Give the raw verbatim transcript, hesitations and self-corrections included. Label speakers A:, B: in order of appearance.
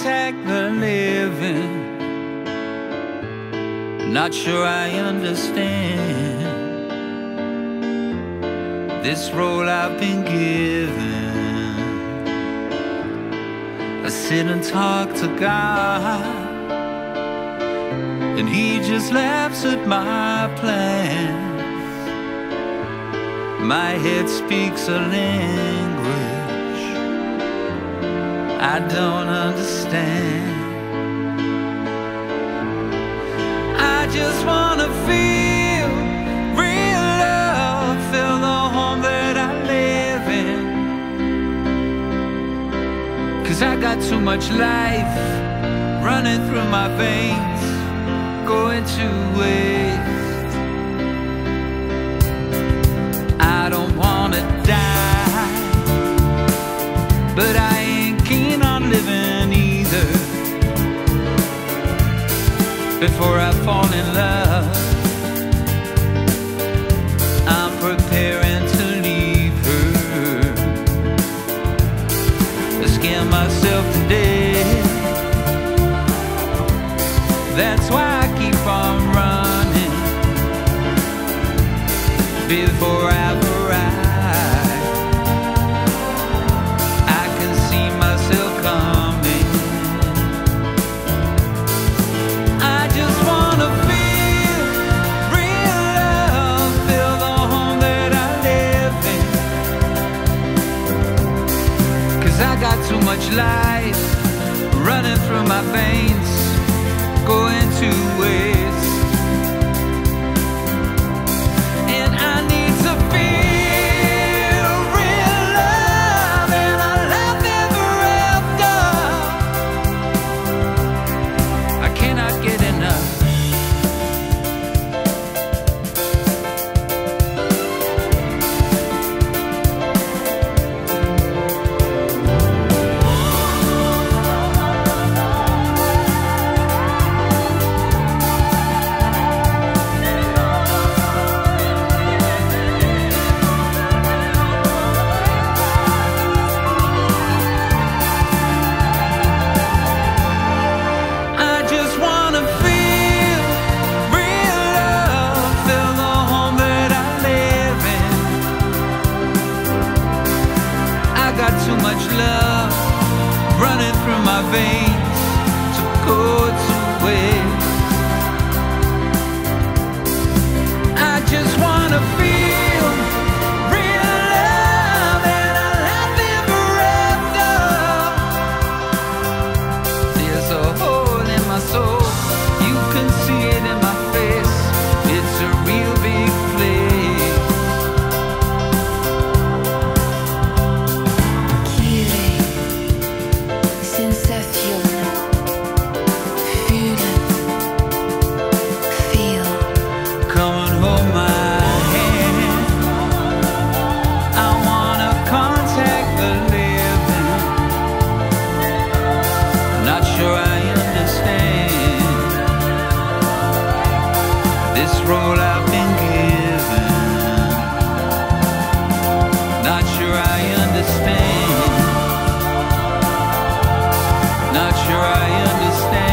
A: contact the living. Not sure I understand this role I've been given. I sit and talk to God, and He just laughs at my plans. My head speaks a language I don't understand. I just wanna feel real love, feel the home that I live in. 'Cause I got too much life running through my veins, going to waste. I don't wanna die, but I ain't keen on living either. Before I fall in love, I'm preparing to leave her. I scare myself to death. That's why I keep on running before I've arrived. I can see myself coming. I just wanna feel real love, feel the home that I live in. 'Cause I got too much life running through my veins, going to waste. And I need to feel real love and a life ever after. I cannot get enough. I just wanna feel real love, feel the home that I live in. I got too much love running through my veins to go to waste. I just wanna feel real love and a life ever after. There's a hole in my soul, you can see it in my face. It's a real big place.
B: Quiere sensación, feel it, feel.
A: Come and hold my hand. I wanna contact the living. Not sure I understand this role I've been given. Not sure I understand. Not sure I understand.